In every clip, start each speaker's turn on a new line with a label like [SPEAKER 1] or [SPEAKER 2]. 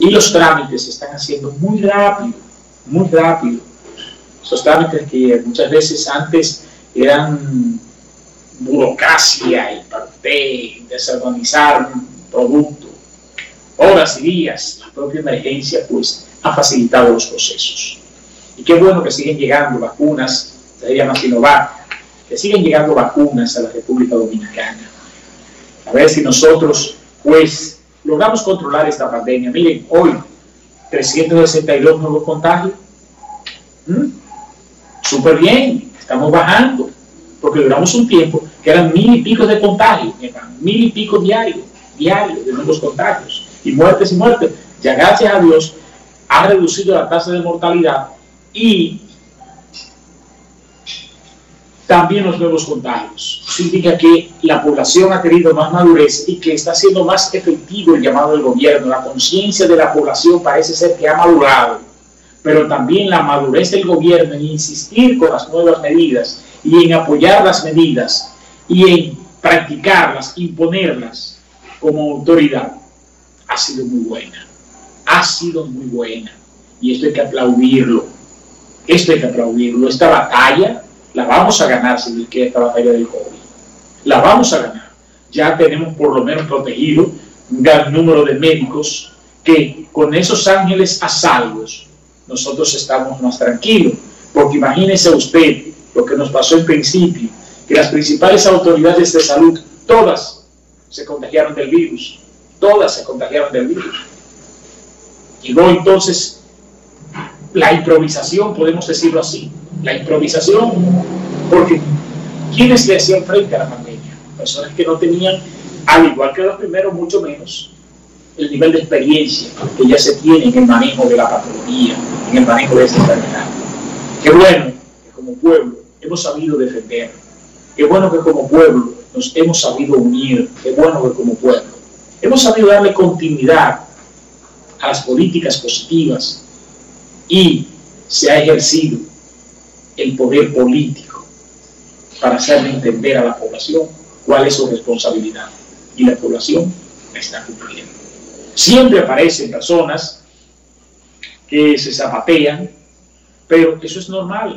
[SPEAKER 1] Y los trámites se están haciendo muy rápido, muy rápido. Esos trámites que muchas veces antes eran burocracia y parte desorganizar un producto, horas y días, la propia emergencia pues ha facilitado los procesos. Y qué bueno que siguen llegando vacunas, se llama Sinovac, que siguen llegando vacunas a la República Dominicana. A ver si nosotros pues logramos controlar esta pandemia. Miren, hoy 362 nuevos contagios. Súper bien, estamos bajando, porque duramos un tiempo que eran 1000 y pico de contagios, 1000 y pico diarios de nuevos contagios, y muertes. Ya gracias a Dios ha reducido la tasa de mortalidad y también los nuevos contagios. Significa que la población ha tenido más madurez y que está siendo más efectivo el llamado del gobierno. La conciencia de la población parece ser que ha madurado, pero también la madurez del gobierno en insistir con las nuevas medidas y en apoyar las medidas y en practicarlas, imponerlas como autoridad, ha sido muy buena. Ha sido muy buena. Y esto hay que aplaudirlo. Esta batalla la vamos a ganar, si que esta batalla del COVID. La vamos a ganar. Ya tenemos por lo menos protegido un gran número de médicos que con esos ángeles a salvos nosotros estamos más tranquilos, porque imagínese usted lo que nos pasó en principio, que las principales autoridades de salud, todas se contagiaron del virus, Llegó entonces la improvisación, podemos decirlo así, porque ¿quiénes le hacían frente a la pandemia? Personas que no tenían, al igual que los primeros, mucho menos el nivel de experiencia que ya se tiene en el manejo de la patología, en el manejo de esta enfermedad. Qué bueno que como pueblo hemos sabido defender, qué bueno que como pueblo nos hemos sabido unir, qué bueno que como pueblo hemos sabido darle continuidad a las políticas positivas y se ha ejercido el poder político para hacerle entender a la población cuál es su responsabilidad, y la población la está cumpliendo. Siempre aparecen personas que se zapatean, pero eso es normal,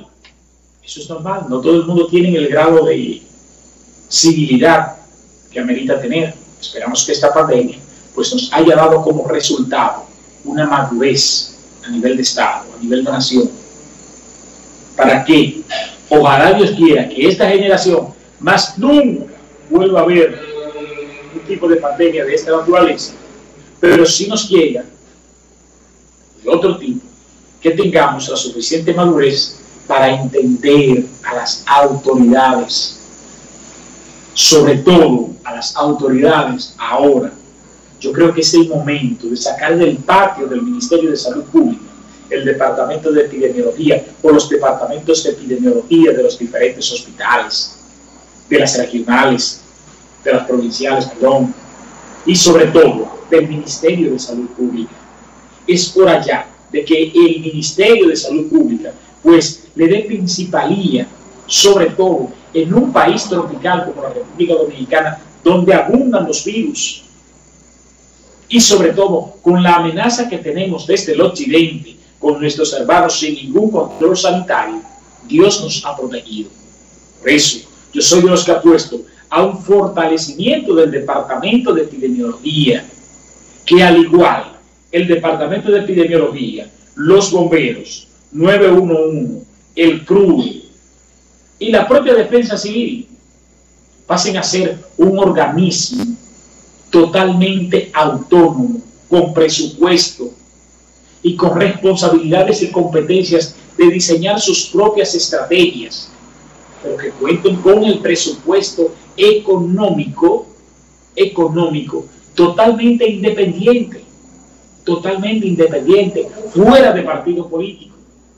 [SPEAKER 1] no todo el mundo tiene el grado de civilidad que amerita tener. Esperamos que esta pandemia pues nos haya dado como resultado una madurez a nivel de Estado, a nivel de nación, para que, ojalá Dios quiera, que esta generación más nunca vuelva a ver un tipo de pandemia de esta naturaleza, pero si nos llega de otro tipo, que tengamos la suficiente madurez para entender a las autoridades, sobre todo a las autoridades ahora. Yo creo que es el momento de sacar del patio del Ministerio de Salud Pública el departamento de epidemiología o los departamentos de epidemiología de los diferentes hospitales, de las regionales, de las provinciales, perdón, y sobre todo del Ministerio de Salud Pública. Es por allá de que el Ministerio de Salud Pública pues le dé principalía, sobre todo en un país tropical como la República Dominicana, donde abundan los virus, y sobre todo con la amenaza que tenemos desde el occidente, con nuestros hermanos sin ningún control sanitario. Dios nos ha protegido. Por eso, yo soy de los que apuesto a un fortalecimiento del Departamento de Epidemiología, que al igual el Departamento de Epidemiología, los bomberos, 911, el CRUE y la propia Defensa Civil pasen a ser un organismo totalmente autónomo, con presupuesto y con responsabilidades y competencias de diseñar sus propias estrategias, pero que cuenten con el presupuesto económico totalmente independiente, fuera de partido político.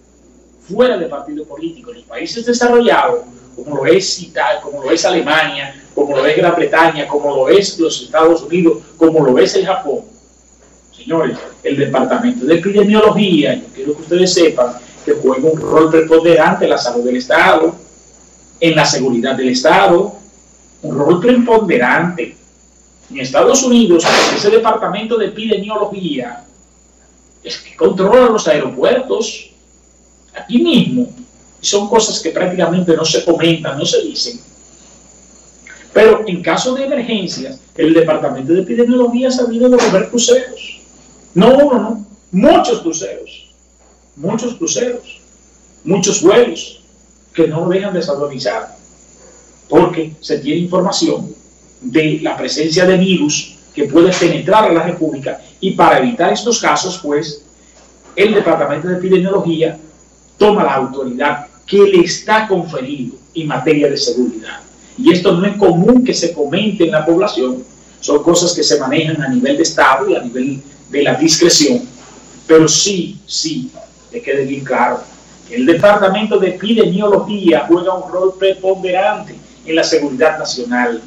[SPEAKER 1] Los países desarrollados, como lo es Italia, como lo es Alemania, como lo es Gran Bretaña, como lo es los Estados Unidos, como lo es el Japón. Señores, el Departamento de Epidemiología, yo quiero que ustedes sepan que juega un rol preponderante en la salud del Estado, en la seguridad del Estado, un rol preponderante. En Estados Unidos, ese Departamento de Epidemiología es que controla los aeropuertos aquí mismo. Son cosas que prácticamente no se comentan, no se dicen. Pero en caso de emergencias, el Departamento de Epidemiología ha sabido devolver cruceros. No uno, no. Muchos cruceros. Muchos cruceros. Muchos vuelos que no dejan de desaduanizar. Porque se tiene información de la presencia de virus que puede penetrar a la República. Y para evitar estos casos, pues, el Departamento de Epidemiología toma la autoridad que le está conferido en materia de seguridad. Y esto no es común que se comente en la población, son cosas que se manejan a nivel de Estado y a nivel de la discreción, pero sí, le quede bien claro, que el Departamento de Epidemiología juega un rol preponderante en la seguridad nacional.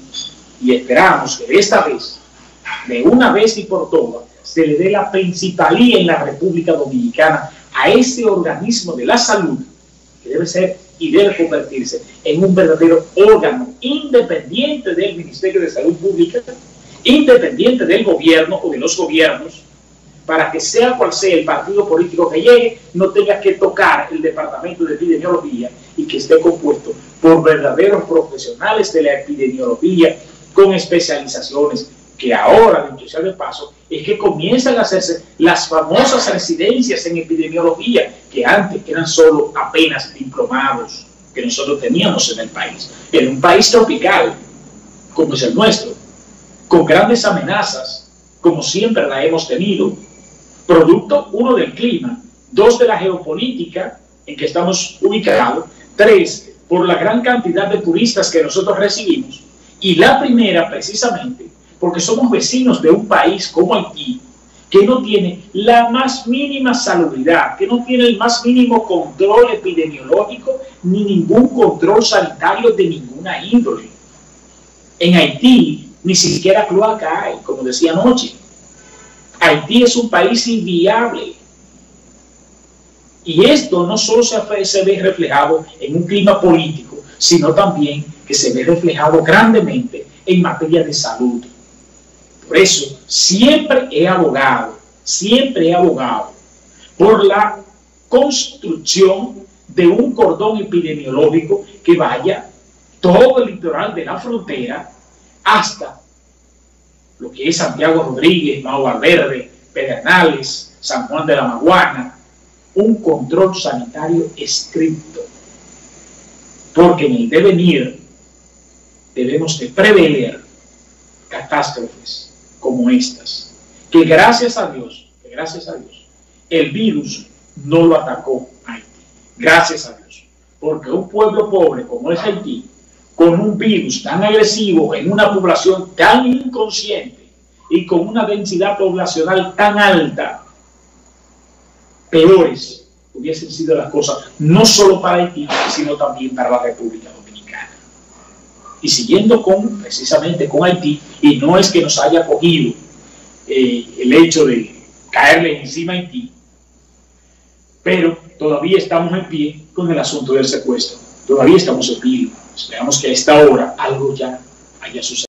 [SPEAKER 1] Y esperamos que esta vez, de una vez y por todas, se le dé la principalía en la República Dominicana a este organismo de la salud, que debe ser y debe convertirse en un verdadero órgano independiente del Ministerio de Salud Pública, independiente del gobierno o de los gobiernos, para que sea cual sea el partido político que llegue, no tenga que tocar el Departamento de Epidemiología y que esté compuesto por verdaderos profesionales de la epidemiología con especializaciones, que ahora, dicho sea de paso, es que comienzan a hacerse las famosas residencias en epidemiología, que antes eran solo apenas diplomados que nosotros teníamos en el país. En un país tropical, como es el nuestro, con grandes amenazas, como siempre la hemos tenido, producto, uno, del clima, dos, de la geopolítica en que estamos ubicados, tres, por la gran cantidad de turistas que nosotros recibimos, y la primera, precisamente, porque somos vecinos de un país como Haití, que no tiene la más mínima salubridad, que no tiene el más mínimo control epidemiológico, ni ningún control sanitario de ninguna índole. En Haití ni siquiera cloaca hay, como decía anoche. Haití es un país inviable. Y esto no solo se ve reflejado en un clima político, sino también que se ve reflejado grandemente en materia de salud. Por eso siempre he abogado por la construcción de un cordón epidemiológico que vaya todo el litoral de la frontera hasta lo que es Santiago Rodríguez, Mao Valverde, Pedernales, San Juan de la Maguana, un control sanitario estricto, porque en el devenir debemos de prever catástrofes como estas, que gracias a Dios, el virus no lo atacó a Haití, gracias a Dios, porque un pueblo pobre como es Haití, con un virus tan agresivo en una población tan inconsciente y con una densidad poblacional tan alta, peores hubiesen sido las cosas, no solo para Haití, sino también para la República Dominicana. Y siguiendo precisamente con Haití, y no es que nos haya cogido el hecho de caerle encima a Haití, pero todavía estamos en pie con el asunto del secuestro. Todavía estamos en pie. Esperamos que a esta hora algo ya haya sucedido.